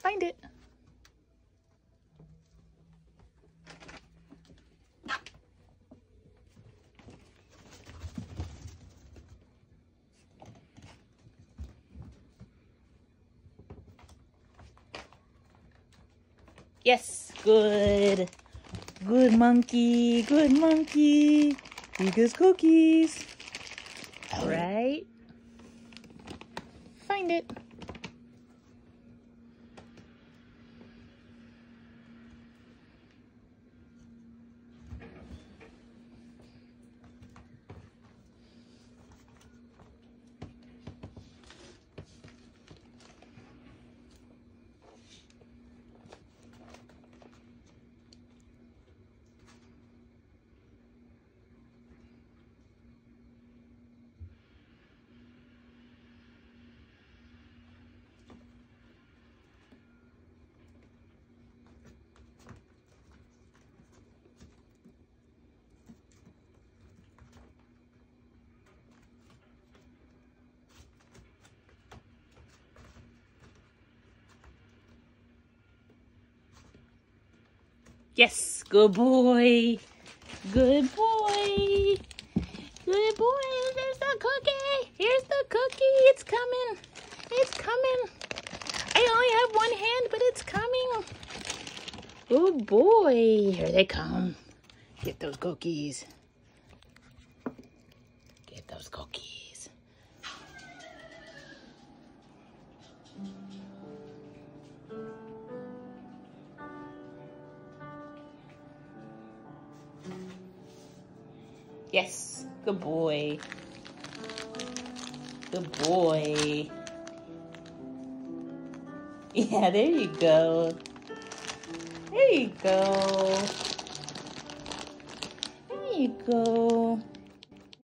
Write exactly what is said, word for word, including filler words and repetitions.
Find it. Yes, good. Good monkey, good monkey. Biggest cookies. Right? Find it. Yes, good boy. Good boy. Good boy. There's the cookie. Here's the cookie. It's coming. It's coming. I only have one hand, but it's coming. Good boy. Here they come. Get those cookies. Get those cookies. Yes, good boy. Good boy. Yeah, there you go. There you go. There you go.